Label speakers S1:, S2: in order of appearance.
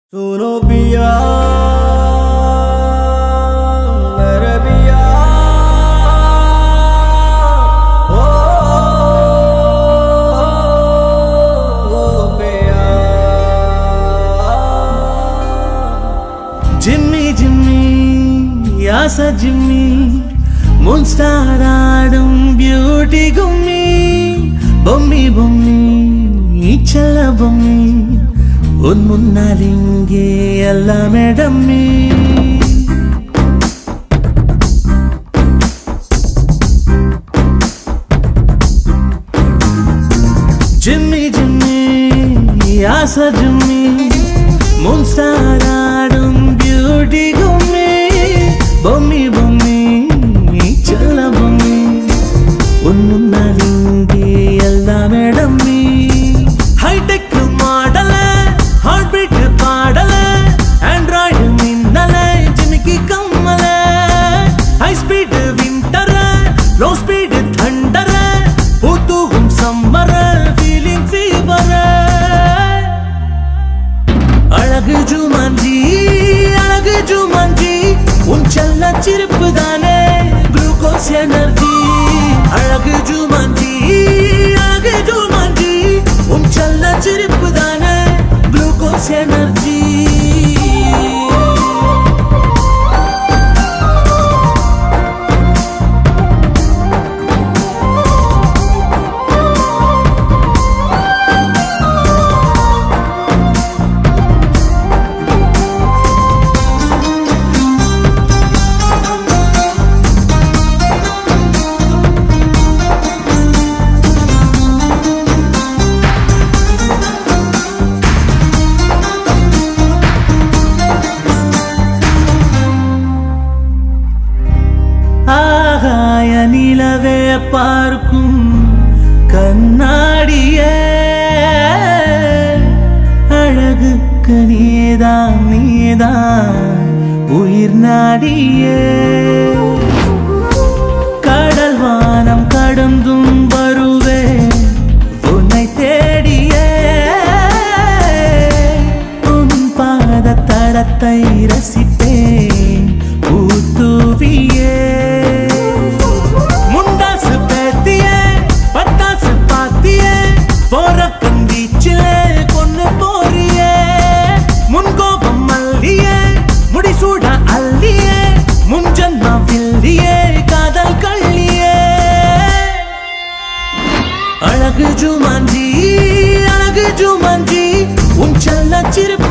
S1: सुनो पिया मेरे पिया पिया जिम्मी जिम्मी आसा जिम्मी मुन्स्टाराडुम ब्यूटी गुम्मी बम्मी बम्मी चल बम्मी उन मुन्नालिंगे अल्लाह मैडम्मी जिम्मी जिम्मी आसा जिम्मी मुन्स्टाराडुम ब्यूटी गुम्मी बम्मी बम्मी चल बम्मी उन मुन्नालिंगे अल्लाह मैडम्मी हाईटेक मॉडल हार्टबीट पाडल एंड्रॉइड मिन्नल जिनकी कम्मल high speed winter low speed thunder पुतुगुम सम्मर फीलिंग फीवर अलगु जुमांजी उन चल्ला चिरप्पु दाने ग्लूकोस एनर्जी अलगु जुमांजी उन चल्ला चिरप्पु दाने ग्लूकोस एनर्जी நிலவே பார்க்கும் கண்ணாடியே அழகுக்கு நீதான் உயிர் நாடியே கடல் வானம் கடந்தும் வருவே உன்னை தேடியே உன் பாத தடத்தை ரசிப்பேன் பூத்துவியே अलग जुमांजी उन चल्ला चिरप्पु